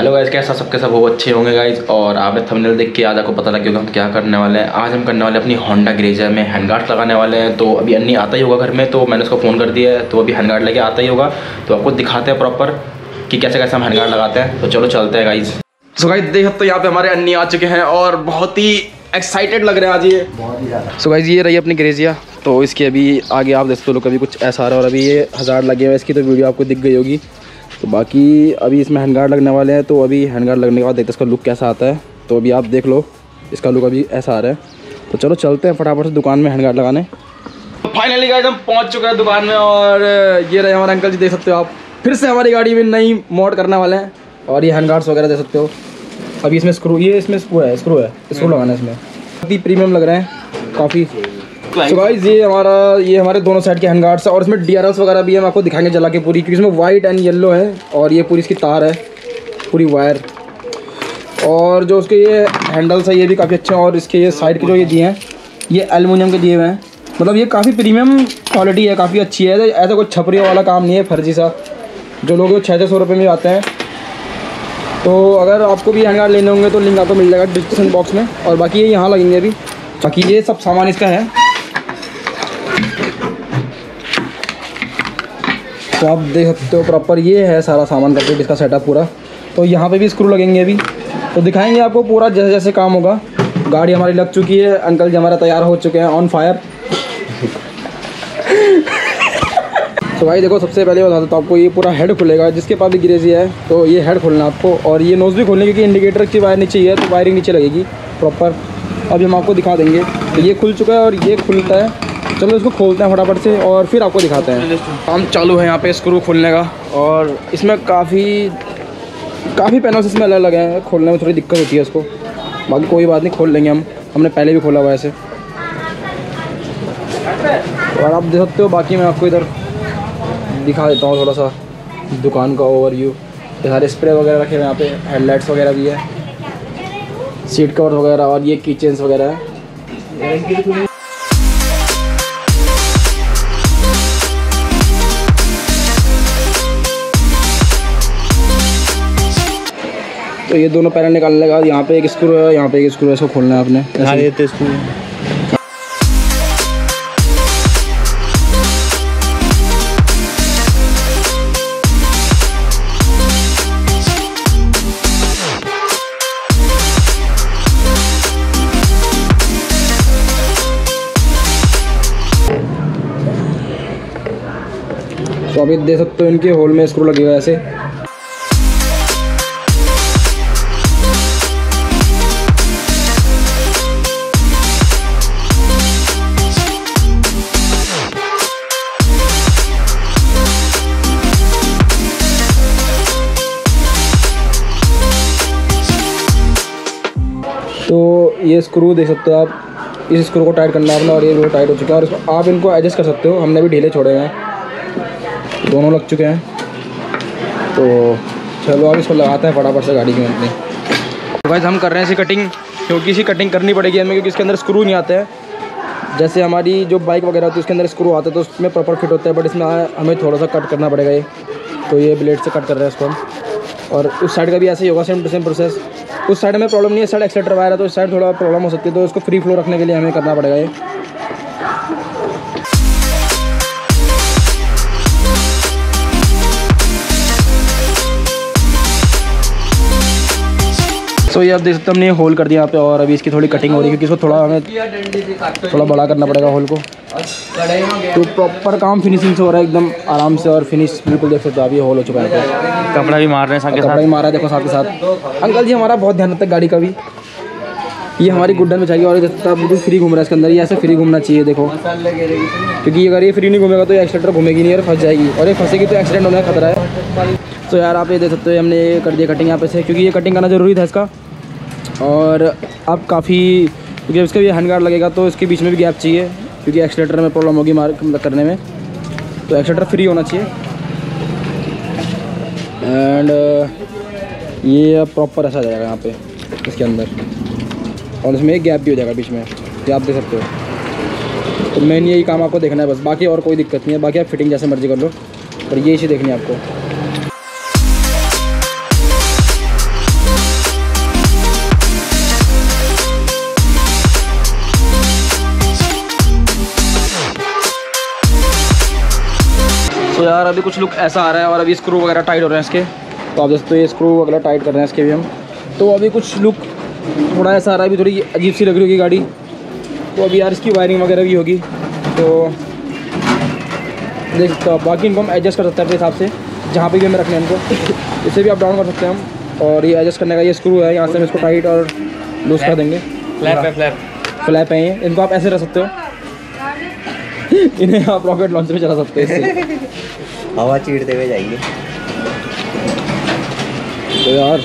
Hello guys, कैसा सबके सब हो अच्छे होंगे गाइस। और आपने थंबनेल देख के आज आपको पता लग गया हम क्या करने वाले हैं। आज हम करने वाले अपनी होंडा ग्रेजर में हैंडगार्ड लगाने वाले हैं। तो अभी अन्नी आता ही होगा घर में, तो मैंने उसको फ़ोन कर दिया है, तो अभी हैंडगार्ड लेके आता ही होगा। तो आपको दिखाते हैं प्रॉपर कि कैसे कैसे हम हैंडगार्ड लगाते हैं। तो चलो चलते हैं गाइस। सो गाइस देख सकते हो यहाँ पे हमारे अन्नी आ चुके हैं और बहुत ही एक्साइटेड लग रहे हैं आज ये, बहुत ही ज़्यादा। सो गाइस ये रही अपनी ग्रेजिया। तो इसकी अभी आगे आप देखते हो लोग अभी कुछ ऐसा आ रहा है और अभी ये हज़ार लगे हुए हैं। इसकी तो वीडियो आपको दिख गई होगी। तो बाकी अभी इसमें हैंडगार्ड लगने वाले हैं। तो अभी हैंडगार्ड लगने के बाद देखते हैं इसका लुक कैसा आता है। तो अभी आप देख लो, इसका लुक अभी ऐसा आ रहा है। तो चलो चलते हैं फटाफट से दुकान में हैंडगार्ड लगाने। फाइनली गाइस हम पहुंच चुके हैं दुकान में और ये रहे हमारे अंकल जी, देख सकते हो आप। फिर से हमारी गाड़ी में नई मोड करने वाले हैं और ये हैंडगार्ड्स वगैरह देख सकते हो। अभी इसमें स्क्रू, ये इसमें स्क्रू लगाना है। इसमें बहुत ही प्रीमियम लग रहे हैं काफ़ी। तो गाइस ये हमारे दोनों साइड के हैंडगार्ड्स है और इसमें DRLs वगैरह भी हम आपको दिखाएंगे जला के पूरी, क्योंकि इसमें वाइट एंड येलो है और ये पूरी इसकी तार है, पूरी वायर। और जो उसके ये हैंडल्स है ये भी काफ़ी अच्छे हैं। और इसके ये साइड के जो ये दिए हैं ये एल्युमिनियम के दिए हुए हैं। मतलब ये काफ़ी प्रीमियम क्वालिटी है, काफ़ी अच्छी है। ऐसा कोई छपरी वाला काम नहीं है फर्जी सा, जो लोग 600 रुपये में आते हैं। तो अगर आपको भी हैंडगार्ड लेने होंगे तो लिंक आपको मिल जाएगा डिस्क्रिप्शन बॉक्स में। और बाकी ये यहाँ लगेंगे अभी। बाकी ये सब सामान इसका है। तो आप देख सकते हो प्रॉपर ये है सारा सामान करके इसका सेटअप पूरा। तो यहाँ पे भी स्क्रू लगेंगे अभी, तो दिखाएंगे आपको पूरा जैसे जैसे काम होगा। गाड़ी हमारी लग चुकी है, अंकल जी हमारा तैयार हो चुके हैं ऑन फायर। तो भाई देखो, सबसे पहले बता देता हूँ आपको, ये पूरा हेड खुलेगा जिसके पास भी ग्रेजिया है। तो ये हेड खोलना आपको और ये नोज़ भी खोलने, क्योंकि इंडिकेटर की वायर नीचे ही है तो वायरिंग नीचे लगेगी प्रॉपर। अभी हम आपको दिखा देंगे। तो ये खुल चुका है और ये खुलता है। चलो इसको खोलते हैं फटाफट से और फिर आपको दिखाते हैं। काम चालू है यहाँ पे स्क्रू खोलने का। और इसमें काफ़ी पैनल्स इसमें अलग अलग हैं, खोलने में थोड़ी दिक्कत होती है इसको। बाकी कोई बात नहीं, खोल लेंगे हमने पहले भी खोला हुआ है ऐसे। और आप देख सकते हो, बाकी मैं आपको इधर दिखा देता हूँ थोड़ा सा दुकान का ओवरव्यू। ये सारे स्प्रे वगैरह रखे हुए हैं यहाँ पे, हेडलाइट्स वगैरह भी है, सीट कवर वगैरह और ये की चेन्स वगैरह है। तो ये दोनों पैनल निकालने के बाद यहाँ पे एक स्क्रू है, यहाँ पे एक स्क्रू है, इसको खोलना है आपने। ये स्क्रू तो अभी देख सकते हो इनके होल में स्क्रू लगे हुए ऐसे। तो ये स्क्रू देख सकते हो आप, इस स्क्रू को टाइट करना है अपना और ये भी टाइट हो चुका है। और आप इनको एडजस्ट कर सकते हो, हमने भी ढीले छोड़े हैं, दोनों लग चुके हैं। तो चलो अब इसको लगाते हैं फटाफट से गाड़ी में अपनी। तो गाइस हम कर रहे हैं इसी कटिंग, क्योंकि इसी कटिंग करनी पड़ेगी हमें, क्योंकि इसके अंदर स्क्रू नहीं आते हैं। जैसे हमारी जो बाइक वगैरह होती है उसके अंदर स्क्रू आते हैं तो उसमें प्रॉपर फिट होता है, बट इसमें हमें थोड़ा सा कट करना पड़ेगा ये। तो ये ब्लेड से कट कर रहे हैं इसको हम। और उस साइड का भी ऐसे ही होगा, सेम टू सेम प्रोसेस। उस साइड में प्रॉब्लम नहीं है, इस साइड एक्सीलेटर वायर है तो इस साइड थोड़ा प्रॉब्लम हो सकती है। तो इसको फ्री फ्लो रखने के लिए हमें करना पड़ेगा ये। तो ये आप देख सकते हैं हमने होल कर दिया यहाँ पे और अभी इसकी थोड़ी कटिंग हो रही है, क्योंकि इसको हमें थोड़ा बड़ा करना पड़ेगा होल को। तो प्रॉपर काम फिनिशिंग से हो रहा है एकदम आराम से और फिनिश बिल्कुल देख सकते हो। अभी होल हो चुका है, कपड़ा भी मार रहे हैं साथ के साथ। कपड़ा भी मारा है देखो साथ के साथ। अंकल जी हमारा बहुत ध्यान रखता है गाड़ी का भी। ये हमारी गुड्डन में चाहिए और बिल्कुल फ्री घूम रहा है इसके अंदर। ये ऐसे फ्री घूमना चाहिए देखो, क्योंकि अगर ये फ्री नहीं घूमेगा तो ये एक्सीलेटर घूमेगी नहीं और फंस जाएगी, और ये फंसेगी तो एक्सीडेंट होने का खतरा है। तो यार आप ये देख सकते हो हमने ये कर दिया कटिंग यहाँ पे से, क्योंकि ये कटिंग करना ज़रूरी था इसका। और अब काफ़ी, क्योंकि इसका ये हैंडगार्ड लगेगा तो इसके बीच में भी गैप चाहिए, क्योंकि एक्सीलेटर में प्रॉब्लम होगी मार करने में। तो एक्सीलेटर फ्री होना चाहिए। एंड ये अब प्रॉपर ऐसा जाएगा यहाँ पे इसके अंदर, और इसमें एक गैप भी हो जाएगा बीच में, ये आप देख सकते हो। तो मेन यही काम आपको देखना है बस, बाकी और कोई दिक्कत नहीं है। बाकी आप फिटिंग जैसे मर्जी कर लो, पर ये इसी देखनी है आपको। यार अभी कुछ लुक ऐसा आ रहा है और अभी स्क्रू वगैरह टाइट हो रहे हैं इसके। तो आप जैसे तो ये स्क्रू वगैरह टाइट कर रहे हैं इसके भी हम। तो अभी कुछ लुक थोड़ा ऐसा आ रहा है, अभी थोड़ी अजीब सी लग रही होगी गाड़ी। तो अभी यार इसकी वायरिंग वगैरह भी होगी, तो देख सकते हो। बाकी इनको हम एडजस्ट कर सकते हैं अपने हिसाब से, जहाँ पे भी हमें रखना है इनको, इसे भी अप डाउन कर सकते हैं हम। और ये एडजस्ट करने का ये स्क्रू है, यहाँ से हम इसको टाइट और लूज कर देंगे। फ्लैप है ये, इनको आप ऐसे रख सकते हो। इन्हें आप रॉकेट लॉन्चर में चला सकते हैं इससे। हवा चीरते हुए जाएंगे। तो यार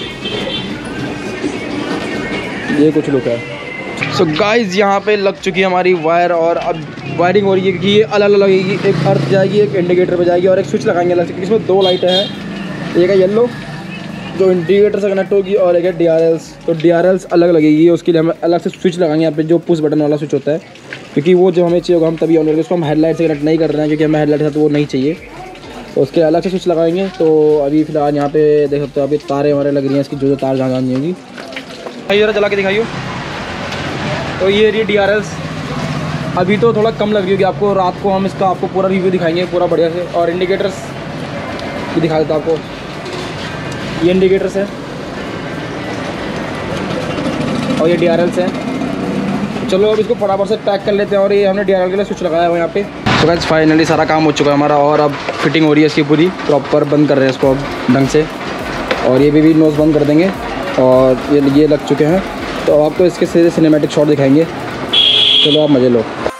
ये कुछ लुक है। सो गाइज यहाँ पे लग चुकी है हमारी वायर और अब वायरिंग हो रही है, क्योंकि ये अलग अलग लगेगी। एक अर्थ जाएगी, एक इंडिकेटर पे जाएगी और एक स्विच लगाएंगे अलग से, क्योंकि इसमें 2 लाइटें हैं। एक है येलो जो इंडिकेटर से कनेक्ट होगी और एक है DRLs। तो DRLs अलग लगेगी, उसके लिए हम अलग से स्विच लगाएंगे यहाँ पे, जो पुश बटन वाला स्विच होता है, क्योंकि वो जो हमें चाहिए होगा हम तभी ऑन करेंगे। उसको हम हेडलाइट से कनेक्ट नहीं कर रहे हैं, क्योंकि हमें हेडलाइट से तो वो नहीं चाहिए, तो उसके अलग से स्विच लगाएंगे। तो अभी फिलहाल यहाँ पे देख सकते हो अभी तारें हमारे लग रही हैं इसकी, जो तार जहाँ जानी होगी। जरा जला के दिखाइए। तो ये रही DRLs। अभी तो थोड़ा कम लग रही होगी आपको, रात को हम इसका आपको पूरा रिव्यू दिखाएंगे पूरा बढ़िया से। और इंडिकेटर्स भी दिखा देता हूँ आपको। ये इंडिकेटर्स है और ये DRLs हैं। चलो अब इसको फटाफट से पैक कर लेते हैं। और ये हमने DRL के लिए स्विच लगाया हुआ है यहाँ पे। तो गाइस फाइनली सारा काम हो चुका है हमारा, और अब फिटिंग हो रही है इसकी पूरी प्रॉपर। बंद कर रहे हैं इसको अब ढंग से, और ये भी नोज बंद कर देंगे। और ये लग चुके हैं। तो आपको इसके सीधे सिनेमैटिक शॉट दिखाएंगे। चलो आप मज़े लो।